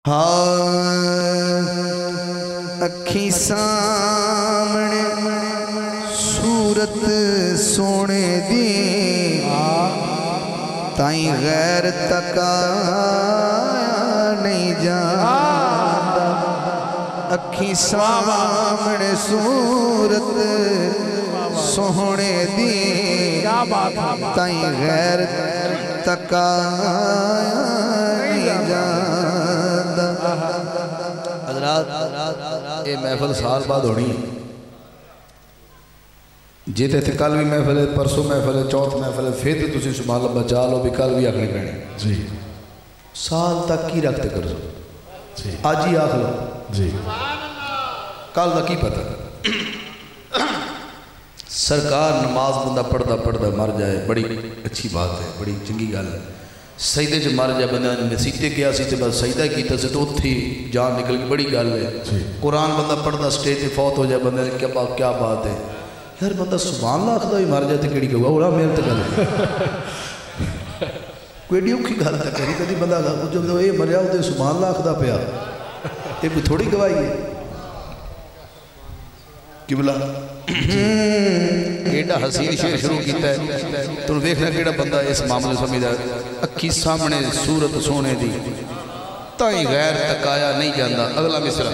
اکھی سامنے صورت سونے دی تائیں غیر تکایا نہیں جاندا اکھی سامنے صورت سونے دی تائیں غیر تکایا نہیں جاندا۔ حضرات یہ محفل سال بعد ہونی جیتے تھے کل بھی محفل ہے، پرسوں محفل ہے، چوتھ محفل ہے، پھر تو تسی سبحان اللہ بچا لو بھی کل بھی آخری پہنے جی سال تک کی رکھتے کر سو جی آج ہی آخ لو جی کل دا کی پتہ سرکار نماز بندہ پڑھدا مر جائے بڑی اچھی بات ہے، بڑی چنگی گل ہے۔ سجدے چ مر جائے بندہ نسیتے کیا سی تے بس سجدہ کیتا سے تو اتھی جان نکل کی بڑی گل ہے۔ قرآن بندہ پڑھدا سٹیج تے فوت ہو جائے بندے کیا بات ہے یار، بندہ سبحان اللہ آخدا ہی مر جائے تے کیڑی کہو اولا میرے تے گل کوئی ایڈی اوکھی گل تے کری کدی بندہ جب یہ مریا او تے سبحان اللہ آخدا پیا یہ کوئی تھوڑی گواہی ہے قبلہ ایڈا حسین شعر شروع کیتا ہے تو دیکھنا کیڑا بندہ اس معاملے سمجھدا ہے۔ اکھی سامنے صورت سونے دی تائیں غیر تکایا نہیں جاندا۔ اگلا مصرع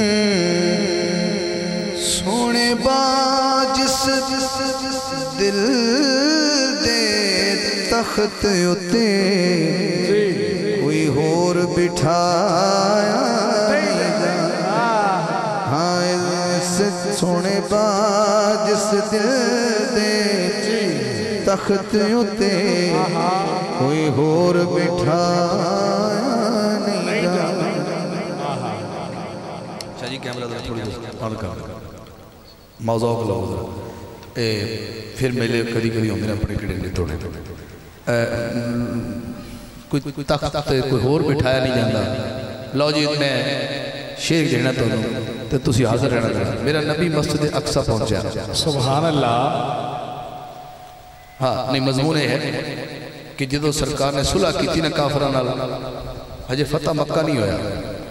سونے با جس دل دے تخت اتے کوئی ہور بٹھایا سونے با جس دل دے تخت اتے کوئی ہور بٹھایا نہیں جاندا۔ شاہ جی کیمرہ در تھوڑی آن کر موضوع کو لوگ پھر میلے کدی ہوں میرے اپنے کڑے لے توڑے کوئی تخت کوئی ہور بٹھایا نہیں جاندا۔ لو جی میں شیر دینا تو تسی حاضر رہنا چاہتا میرا نبی مسجد اقصی پہنچا سبحان اللہ۔ ہاں نہیں مضمون ہے کہ جدو سرکار نے صلح کی تھی نا کافران حجر فتح مکہ نہیں ہویا،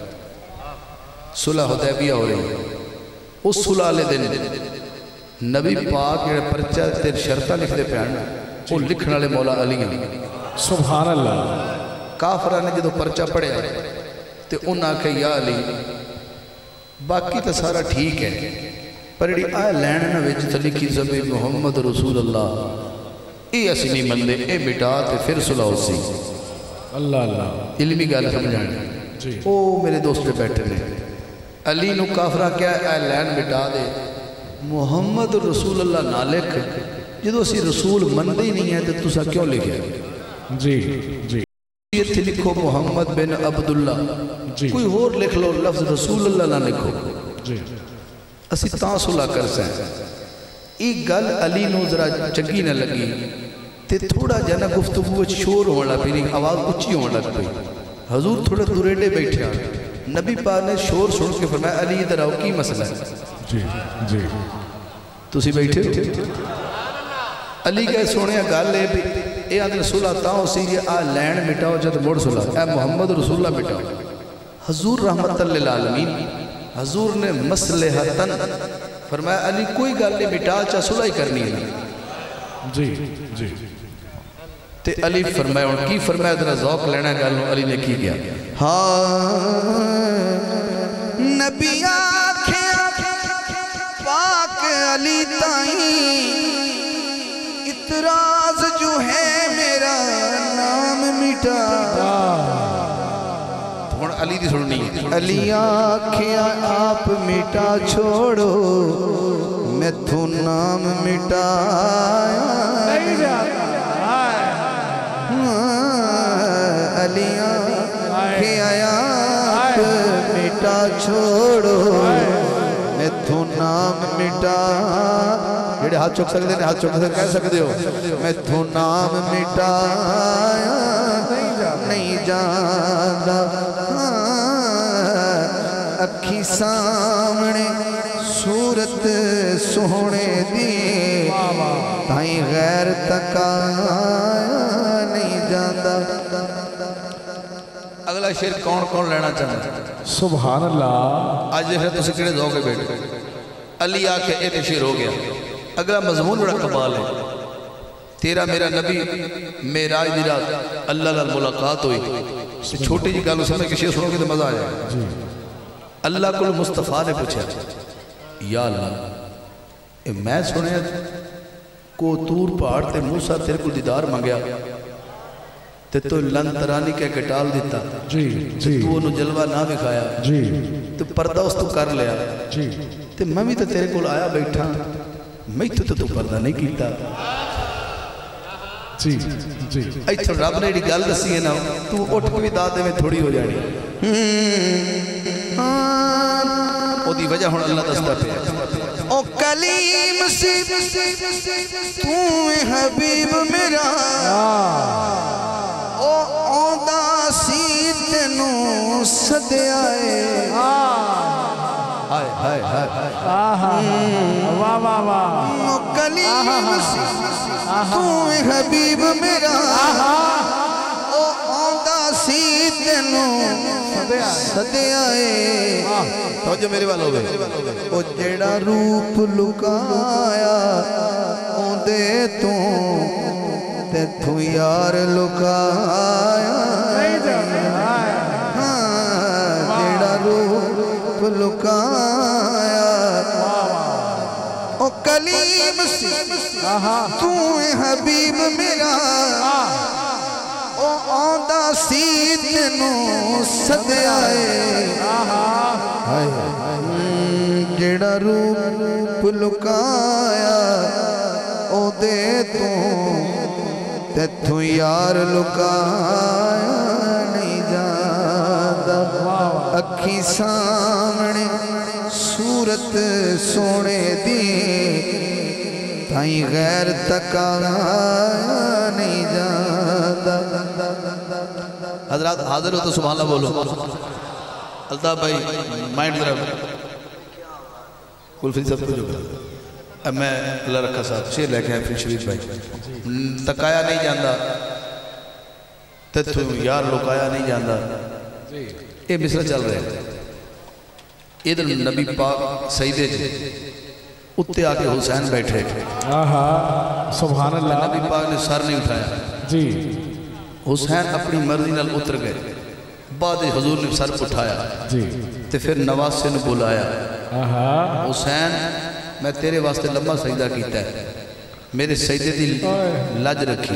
صلح حدیبیہ ہو رہی اس صلح لے دن نبی پاک جڑے پرچہ تیر شرطہ لکھ دے پیانا وہ لکھنے والے مولا علی ہیں سبحان اللہ۔ کافران نے جدو پرچہ پڑھے تے انہاں کہ یا علی باقی تو سارا ٹھیک ہے پر ایڈی آئے لین نہ ویچ تلی کی زبی محمد رسول اللہ اے اسی نہیں مندے اے مٹا تے پھر صلح ہو سی اللہ اللہ علمی گال سمجھانے او میرے دوست پہ بیٹھے نے علی نو کافرہ کیا اے لین مٹا دے محمد رسول اللہ نہ لکھ جدو اسی رسول مندے ہی نہیں ہے تو تسا کیوں لکھے جی جی یہ تھی لکھو محمد بن عبداللہ کوئی اور لکھ لو لفظ رسول اللہ نہ لکھو اسی تاں صلح کر سائیں ایک گل علی نو ذرا چنگی نہ لگی تے تھوڑا جانا گفتگو شور ہونا پھر آواز اچھی ہونا لگ پئی حضور تھوڑے دوریڈے بیٹھے ہیں نبی پاک نے شور سن کے فرمایا علی ادھر آؤ کی مسئلہ ہے جی جی تسی بیٹھے ہو علی کہے سونے گل لے بھی اے آدھر صلح تاں سی آ لین مٹاؤ جد موڑ صلح اے محمد رسول اللہ مٹاؤ حضور رحمت للعالمین حضور نے مصلحتاً فرمایا علی کوئی گل نہیں مٹا چاہ صلح ہی کرنی ہے جی جی تے علی فرمایا ان کی فرمایا ذرا ذوق لینا گل علی نے کی گیا نبی آنکھیں پاک علی تائیں اعتراض جو ہے میرا نام مٹا علی دی سننی علی آنکھیں آپ مٹا چھوڑو میں تو نام مٹایا علی آنکھیں آپ مٹا چھوڑو میں تو نام مٹایا جڑے ہاتھ چک سکتے ہیں ہاتھ چک سکتے کہہ سکتے ہو میں تو نام مٹایا نہیں جاندا اکھی سامنے صورت سونے دی تائیں غیر تکایا نہیں جاندا۔ اگلا شعر کون کون لینا چاہتا ہے؟ سبحان اللہ آج دیکھیں تو سکڑے دو کے بیٹھے علی آکے ایک شعر ہو گیا اگلا مضمون بڑا کمال ہے تیرا میرا نبی معراج دی رات اللہ لال ملاقات ہوئی چھوٹی جی گالوں سمجھ کے شعر سنو گے تو مزہ آیا اللہ کو مصطفیٰ نے پوچھا یا اللہ میں سنے کو تور پہاڑ تے موسیٰ تیرے کو دیدار مانگیا تے تو لن ترانی کہہ کے ٹال دیتا جی جی تو انہوں جلوہ نہ دکھایا جی تو پردہ اس تو کر لیا جی تے میں بھی تو تیرے کو آیا بیٹھا میں تو پردہ نہیں کیتا جی جی ایتھو رب نے ایڈی گل دسی ہے نا تو اٹھ کے بھی داد میں تھوڑی ہو جانی او دی وجہ ہون اللہ دستا پہ او کلیم سی تو حبیب میرا او آدھا سی تینوں صدے آئے ہائے ہائے ہائے واہ واہ واہ او کلیم سی تو حبیب میرا او آدھا سی تینوں صدے آئے توجہ میرے والوں ہوئے او جیڑا روپ لکایا اون دے تو تے تو یار لکایا جیڑا روپ لکایا او کلیم سی تو حبیب میرا او آدھا سی تینوں صدے آئے جیڑا روپ لکایا او دے تو یار لکایا نہیں جاتا اکھی سامنے صورت سونے دی تائیں غیر تکایا نہیں جاتا حضرات حاضر ہو تو سبحان اللہ بولو الطاف بھائی مائنڈ ذرا کلفی صاحب کو جو کرا اب میں اللہ رکھا صاحب شیر لے کے ہیں پھر شریف بھائی تکایا نہیں جاندہ تتھو یار لکایا نہیں جاندہ یہ مصرہ چل رہے ہیں ادھر نبی پاک سیدے جی اتے آکے حسین بیٹھے سبحان اللہ نبی پاک نے سر نہیں اٹھایا جی حسین اپنی مرضی نال اتر گئے بعد حضور نے سر اٹھایا جی تے پھر نواسے نے بلایا حسین میں تیرے واسطے لمبا سجدہ کیتا ہے میرے سجدے دی لج رکھی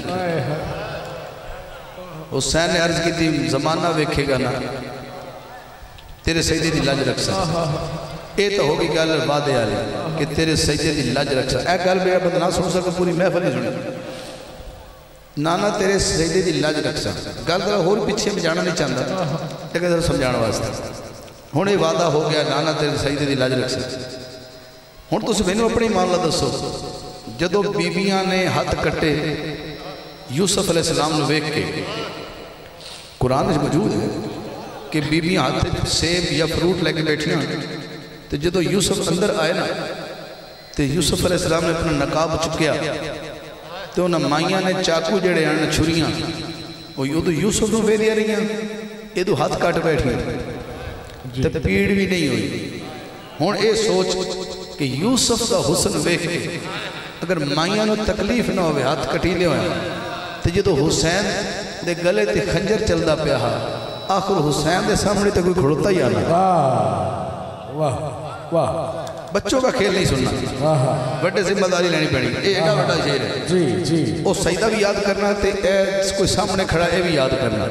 حسین نے عرض کی تھی زمانہ ویکھے گا نا تیرے سجدے دی لج رکھ سکتا اے تو ہوگی گل وعدے آلے کہ تیرے سجدے دی لج رکھ سکتا اے گل میرا بندہ نہ سن سکتا پوری محفل نہیں سنی نانا تیرے سجدے دی لج رکھ سکتا گل ذرا اور پیچھے میں جانا نہیں چاہتا لیکن ذرا سمجھانا واسطے ہوں یہ وعدہ ہو گیا نانا تیرے سجدے دی لج رکھ سکتا ہوں تو میں نے اپنی معاملہ دسو جدو بیبیاں نے ہاتھ کٹے یوسف علیہ السلام نے ویکھ کے قرآن میں موجود ہے کہ بیبیاں ہاتھ سیب یا فروٹ لے کے بیٹھی ہیں تو جدو یوسف اندر آئے نا تو یوسف علیہ السلام نے اپنا نقاب چکیا تو انہاں مائیاں نے چاکو جڑے ہیں چھریاں وہ یوسف نے وے دیا رہی ہیں یہ تو ہاتھ کٹ بیٹھی ہیں تو پیڑ بھی نہیں ہوئی ہون اے سوچ کہ یوسف کا حسن ویکھ کے اگر مائیاں نو تکلیف نہ ہوئے ہاتھ کٹی لے ہوئے تو جدو حسین دے گلے تے خنجر چلدا پیا آخر حسین دے سامنے تے کوئی کھڑوتا ہی آنا واہ واہ بچوں کا کھیل نہیں سننا بڑے ذمہ داری لینی پڑی ایڈا بڑا شعر ہے جی جی او سجدہ بھی یاد کرنا تے کوئی سامنے کھڑا ہے بھی یاد کرنا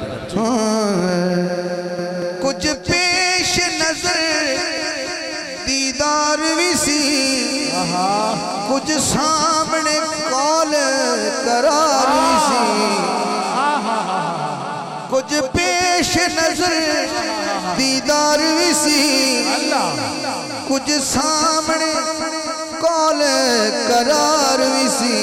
کچھ پیش نظر دیدار بھی سی کچھ سامنے کال قرار بھی سی کچھ پیش نظر دیدار بھی سی کچھ سامنے کال قرار بھی سی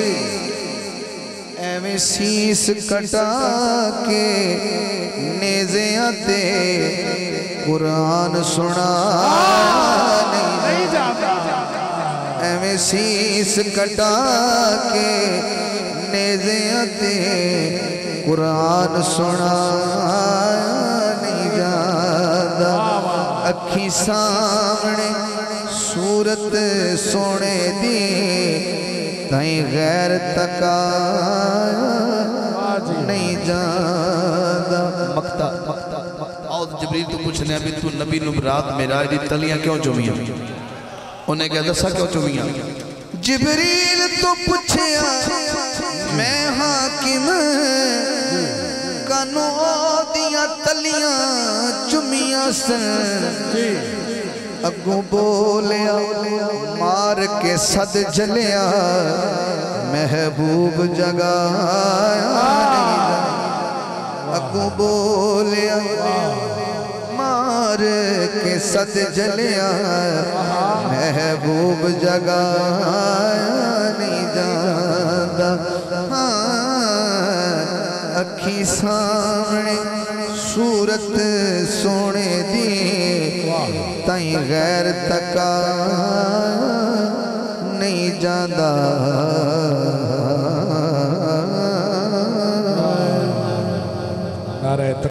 ایویں سیس کٹا کے نیزیاں تے قرآن سنا نہیں جاتا ایویں سیس کٹا کے نیزیاں تے قرآن سنا اکھی سامنے صورت سونے دی تائیں غیر تکایا نہیں جاندہ مقتا آؤ جبریل تو پوچھنے ابھی تو نبی نبرات میراج دی تلیاں کیوں چومیاں انہیں کہا دسا کیوں چومیاں جبریل تو پوچھیا میں حاکم کنو دیا تلیاں چمیاں سن اگوں بولیا مار کے صد جلیا محبوب جگایا اگوں بولیا مار کے صد جلیا محبوب جگایا نہیں جاندہ اکھی سامنے صورت سونے دی تائیں غیر تکا نہیں جاندہ